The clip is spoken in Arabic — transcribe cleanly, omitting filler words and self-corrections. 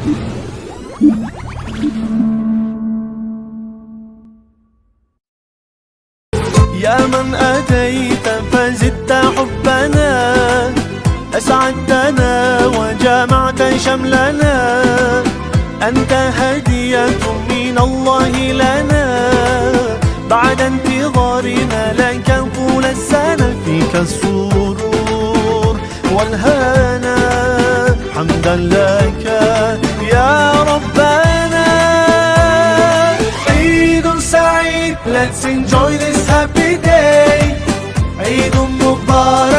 يا من أتيت فزدت حبنا، أسعدتنا وجمعت شملنا، أنت هدية من الله لنا، بعد انتظارنا لك طول السنة، فيك السرور والهنا، حمدا لك يا ربنا. عيد سعيد, let's enjoy this happy day. عيد مبارك